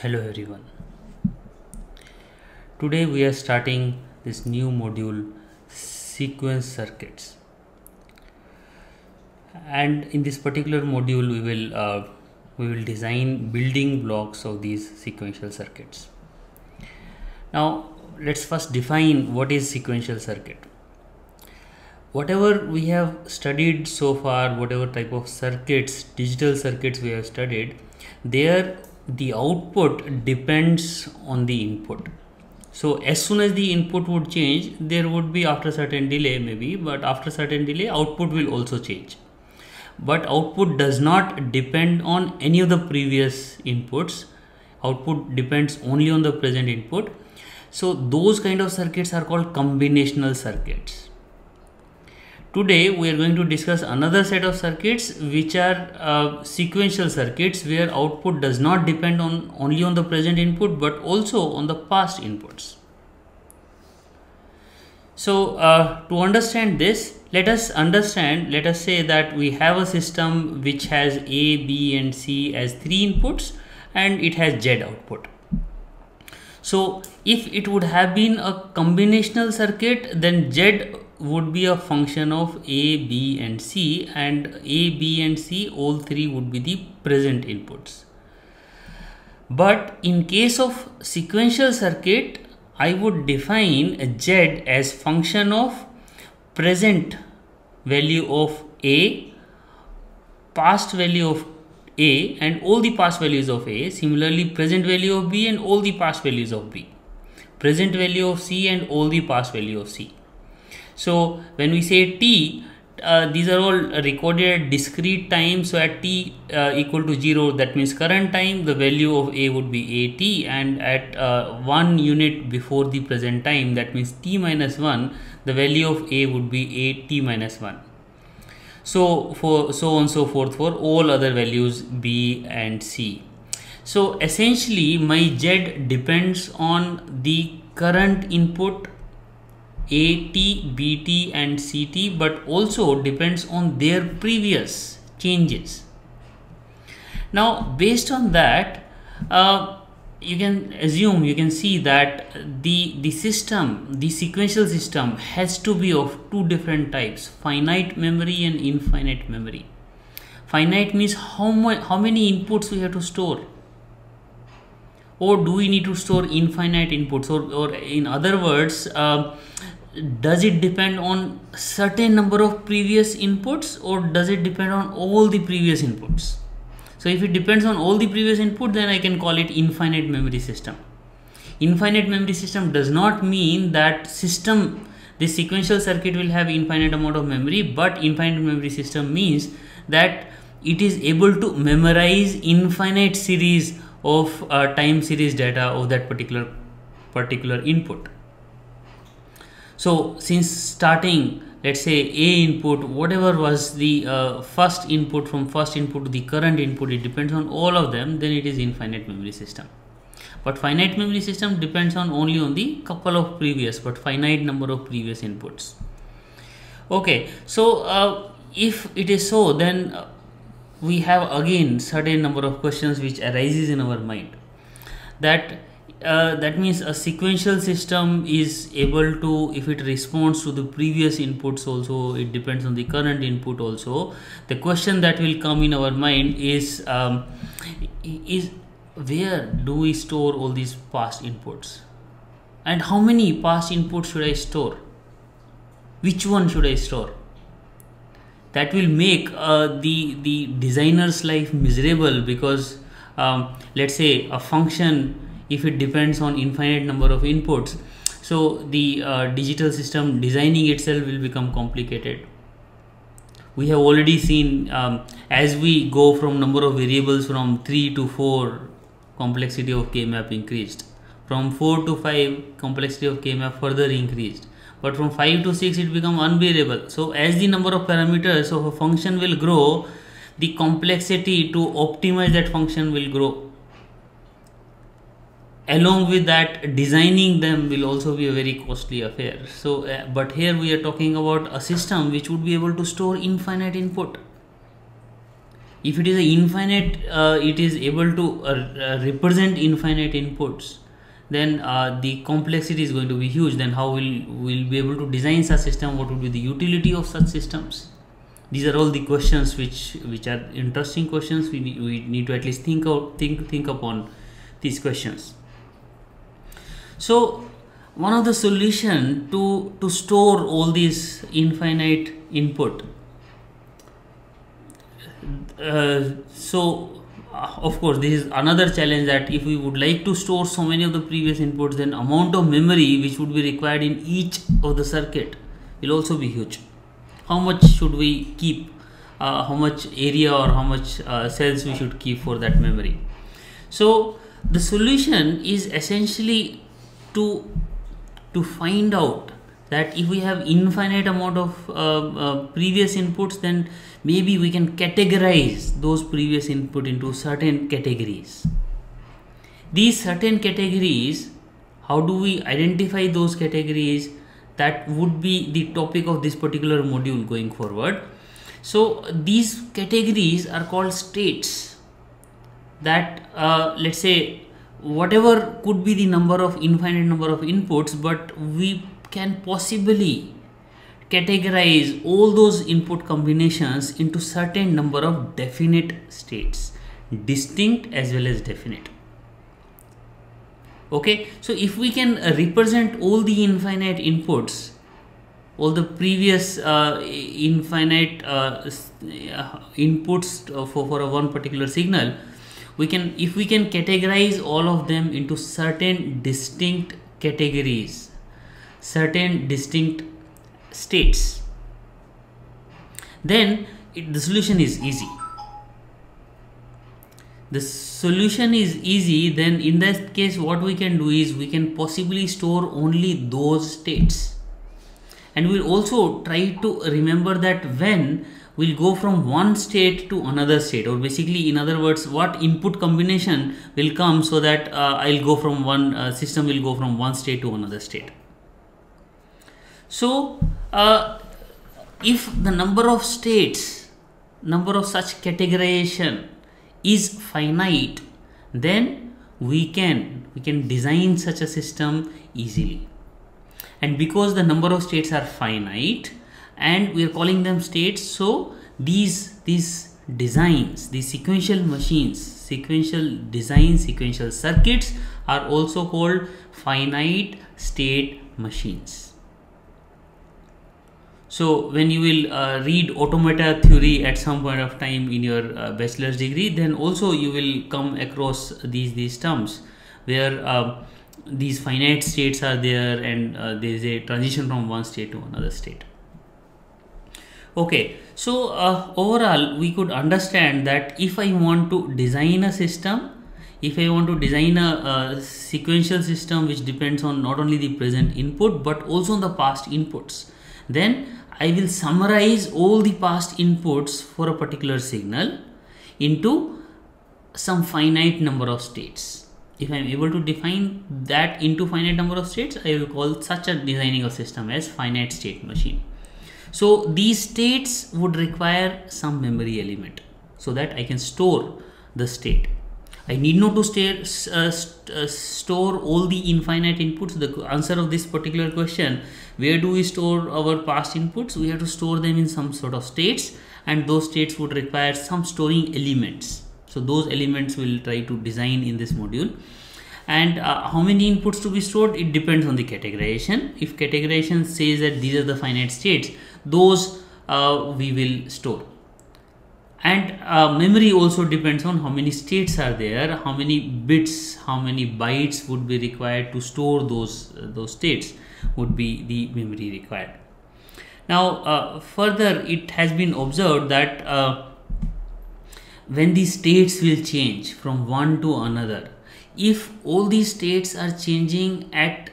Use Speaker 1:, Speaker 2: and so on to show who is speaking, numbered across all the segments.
Speaker 1: Hello everyone. Today we are starting this new module, sequence circuits, and in this particular module we will design building blocks of these sequential circuits. Now let's first define what is sequential circuit. Whatever we have studied so far, whatever type of circuits, digital circuits we have studied, there the output depends on the input. So as soon as the input would change, there would be after certain delay maybe, but after certain delay output will also change. But output does not depend on any of the previous inputs. Output depends only on the present input. So those kind of circuits are called combinational circuits. Today we are going to discuss another set of circuits which are sequential circuits, where output does not depend only on the present input but also on the past inputs. So to understand this, let us say that we have a system which has A, B and C as three inputs and it has Z output. So if it would have been a combinational circuit, then Z would be a function of A, B and C, and A, B and C, all three would be the present inputs. But in case of sequential circuit, I would define Z as function of present value of A, past value of A and all the past values of A, similarly present value of B and all the past values of B, present value of C and all the past value of C. So when we say T, these are all recorded at discrete time. So at T equal to 0, that means current time, the value of A would be AT, and at 1 unit before the present time, that means T minus 1, the value of A would be AT minus 1. So for so on and so forth for all other values B and C. So essentially my Z depends on the current input AT, BT and CT, but also depends on their previous changes. Now based on that, you can see that the sequential system has to be of two different types: finite memory and infinite memory. Finite means how many inputs we have to store, or do we need to store infinite inputs, or in other words, does it depend on certain number of previous inputs, or does it depend on all the previous inputs? So if it depends on all the previous input, then I can call it infinite memory system. Infinite memory system does not mean that the sequential circuit will have infinite amount of memory, but infinite memory system means that it is able to memorize infinite series of time series data of that particular input. So since starting, let's say A input, whatever was the first input, from first input to the current input, it depends on all of them, then it is infinite memory system. But finite memory system depends only on the couple of previous but finite number of previous inputs. Okay, so if it is so, then we have again certain number of questions which arises in our mind. That means a sequential system is able to, if it responds to the previous inputs also, it depends on the current input also. The question that will come in our mind is where do we store all these past inputs, and how many past inputs should I store? Which one should I store? That will make the designer's life miserable, because let's say a function, if it depends on infinite number of inputs, so the digital system designing itself will become complicated. We have already seen as we go from number of variables from 3 to 4, complexity of K-map increased. From 4 to 5, complexity of K-map further increased. But from 5 to 6, it becomes unbearable. So as the number of parameters of a function will grow, the complexity to optimize that function will grow. Along with that, designing them will also be a very costly affair. So but here we are talking about a system which would be able to store infinite input. If it is a infinite, it is able to represent infinite inputs, then the complexity is going to be huge. Then how we'll be able to design such system? What would be the utility of such systems? These are all the questions which are interesting questions. We need to at least think upon these questions. So one of the solution to store all these infinite input, of course this is another challenge, that if we would like to store so many of the previous inputs, then amount of memory which would be required in each of the circuit will also be huge. How much should we keep, how much area or how much cells we should keep for that memory? So the solution is essentially to find out that if we have infinite amount of previous inputs, then maybe we can categorize those previous input into certain categories. These certain categories, how do we identify those categories? That would be the topic of this particular module going forward. So these categories are called states. That let's say whatever could be the infinite number of inputs, but we can possibly categorize all those input combinations into certain number of definite states, distinct as well as definite. Okay, so if we can represent all the infinite inputs, all the previous infinite inputs for a one particular signal, if we can categorize all of them into certain distinct categories, certain distinct states, then the solution is easy. The solution is easy. Then in that case, what we can do is we can possibly store only those states, and we'll also try to remember that when we'll go from one state to another state, or basically in other words, what input combination will come so that I'll go from one system will go from one state to another state. So if the number of states, number of such categorization is finite, then we can design such a system easily. And because the number of states are finite and we are calling them states, so these designs, these sequential machines, sequential design, sequential circuits are also called finite state machines. So when you will read automata theory at some point of time in your bachelor's degree, then also you will come across these terms where these finite states are there, and there is a transition from one state to another state. Okay, so overall we could understand that if I want to design a system, if I want to design a sequential system which depends on not only the present input but also on the past inputs, then I will summarize all the past inputs for a particular signal into some finite number of states. If I am able to define that into finite number of states, I will call such a designing a system as finite state machine. So these states would require some memory element so that I can store the state. I need not to store all the infinite inputs. The answer of this particular question, where do we store our past inputs? We have to store them in some sort of states, and those states would require some storing elements. So those elements we'll try to design in this module. And how many inputs to be stored? It depends on the categorization. If categorization says that these are the finite states, those we will store. And memory also depends on how many states are there, how many bits, how many bytes would be required to store those states would be the memory required. Now further, it has been observed that when the states will change from one to another, if all these states are changing at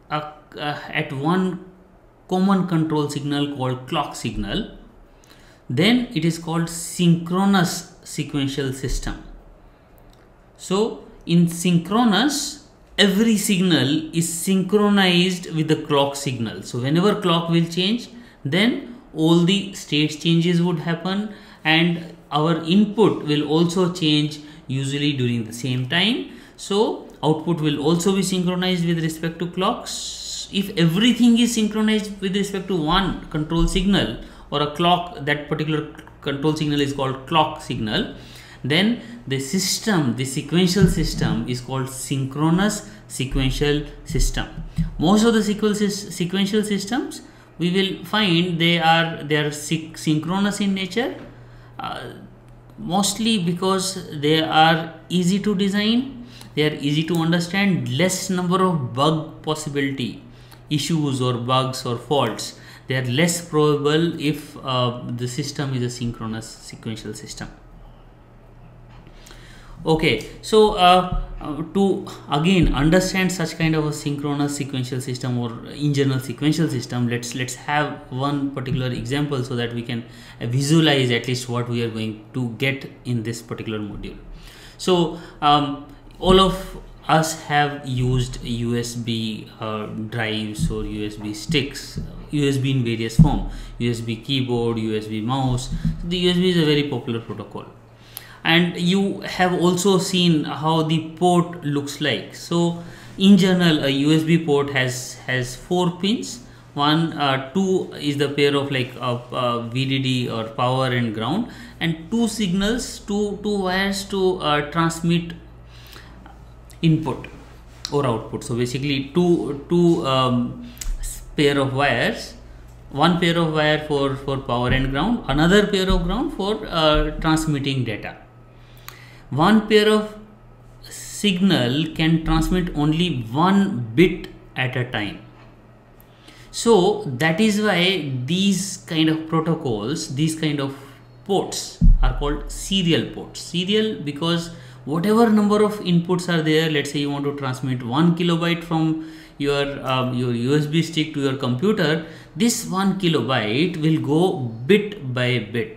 Speaker 1: one common control signal called clock signal, then it is called synchronous sequential system. So in synchronous, every signal is synchronized with the clock signal. So whenever clock will change, then all the state changes would happen, and our input will also change usually during the same time. So output will also be synchronized with respect to clocks. If everything is synchronized with respect to one control signal or a clock, that particular control signal is called clock signal, then the system, the sequential system, is called synchronous sequential system. Most of the sequential systems we will find they are synchronous in nature, mostly because they are easy to design, they are easy to understand, less number of bug possibility, issues or bugs or faults. They are less probable if the system is a synchronous sequential system. Okay, so to again understand such kind of a synchronous sequential system, or in general sequential system, let's have one particular example so that we can visualize at least what we are going to get in this particular module. So all of us have used USB drives or USB sticks, USB in various form, USB keyboard, USB mouse. So the USB is a very popular protocol. And you have also seen how the port looks like. So in general, a USB port has 4 pins. One, 2 is the pair of like VDD or power and ground, and 2 signals, two wires to transmit input or output. So basically two pair of wires. One pair of wire for power and ground, another pair of ground for transmitting data. One pair of signal can transmit only 1 bit at a time. So that is why these kind of protocols, these kind of ports are called serial ports. Serial because whatever number of inputs are there, let's say you want to transmit 1 kilobyte from your USB stick to your computer, this 1 kilobyte will go bit by bit.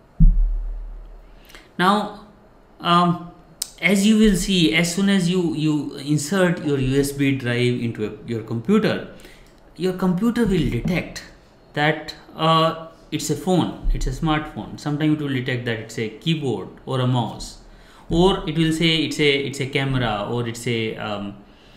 Speaker 1: Now as you will see, as soon as you insert your USB drive into your computer will detect that it's a phone, it's a smartphone. Sometimes it will detect that it's a keyboard or a mouse, or it will say it's a camera, or it's a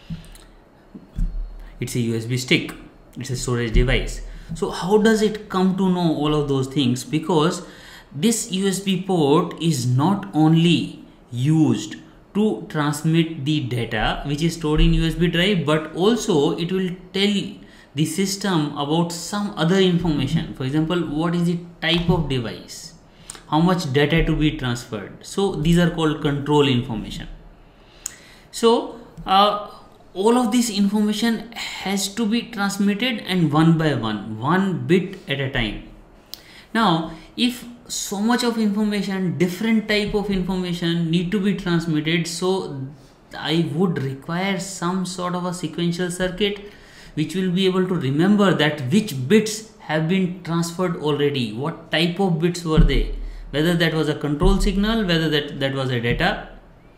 Speaker 1: USB stick, it's a storage device. So how does it come to know all of those things? Because this USB port is not only used to transmit the data which is stored in USB drive, but also it will tell the system about some other information. For example, what is the type of device, how much data to be transferred. So these are called control information. So all of this information has to be transmitted, and one by one bit at a time. Now if so much of information, different type of information need to be transmitted, so I would require some sort of a sequential circuit which will be able to remember that which bits have been transferred already, what type of bits were they, whether that was a control signal, whether that was a data,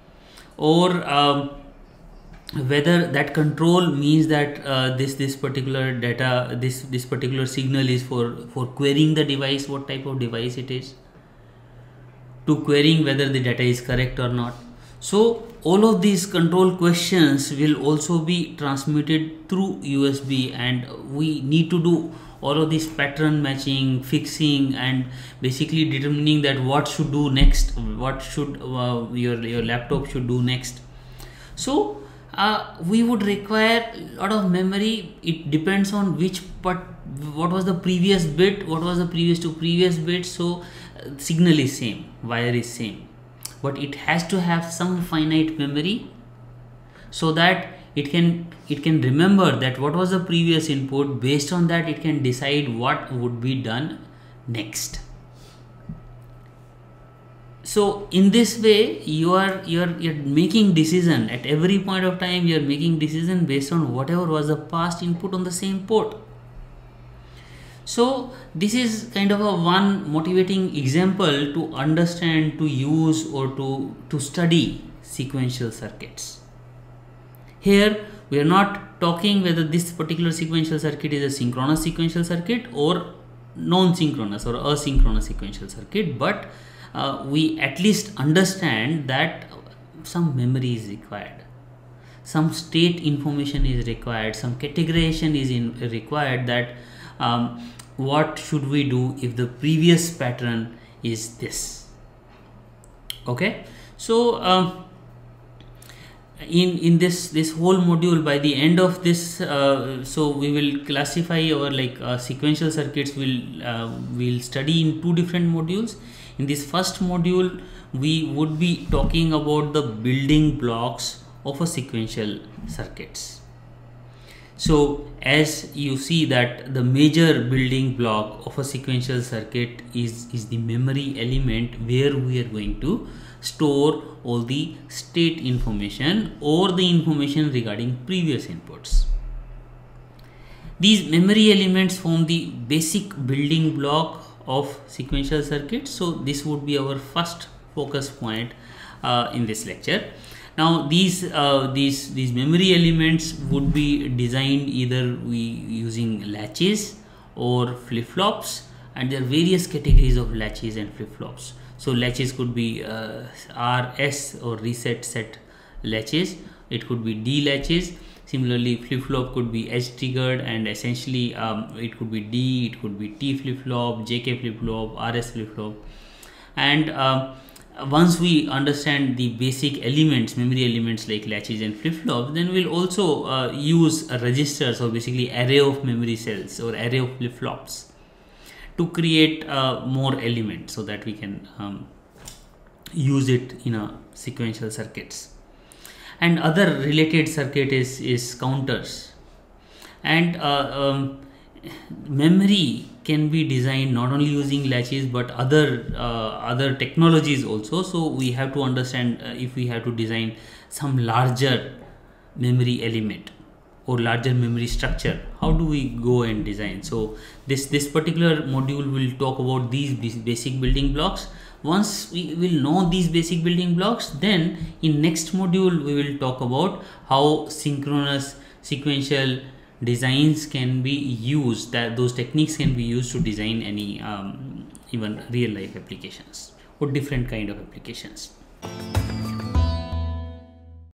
Speaker 1: or whether that control means that this particular data, this particular signal is for querying the device, what type of device it is, to querying whether the data is correct or not. So all of these control questions will also be transmitted through USB, and we need to do all of this pattern matching, fixing, and basically determining that what should do next, what should your laptop should do next. So we would require a lot of memory. It depends on what was the previous bit, what was the previous to previous bit. So signal is same, wire is same, but it has to have some finite memory so that it can remember that what was the previous input. Based on that, it can decide what would be done next. So in this way, you're making decision at every point of time. You're making decision based on whatever was the past input on the same port. So this is kind of a one motivating example to understand, to use, or to study sequential circuits. Here we are not talking whether this particular sequential circuit is a synchronous sequential circuit or non-synchronous or asynchronous sequential circuit, but we at least understand that some memory is required, some state information is required, some categorization is required, that what should we do if the previous pattern is this. Okay, so in this whole module, by the end of this, so we will classify our sequential circuits. We'll study in two different modules. In this first module, we would be talking about the building blocks of a sequential circuits. So as you see that the major building block of a sequential circuit is the memory element, where we are going to store all the state information or the information regarding previous inputs. These memory elements form the basic building block of sequential circuits. So this would be our first focus point in this lecture. Now these memory elements would be designed either using latches or flip-flops, and there are various categories of latches and flip-flops. So latches could be RS or reset set latches, it could be D latches. Similarly, flip-flop could be edge triggered, and essentially it could be D, it could be T flip-flop, JK flip-flop, RS flip-flop. And once we understand the basic elements, memory elements like latches and flip-flops, then we'll also use registers, or basically array of memory cells or array of flip-flops, to create more elements so that we can use it in a sequential circuits. And other related circuit is counters. And memory can be designed not only using latches but other technologies also. So we have to understand if we have to design some larger memory element or larger memory structure, how do we go and design? So this particular module will talk about these basic building blocks. Once we will know these basic building blocks, then in next module we will talk about how synchronous sequential designs can be used, that those techniques can be used to design any even real life applications or different kind of applications.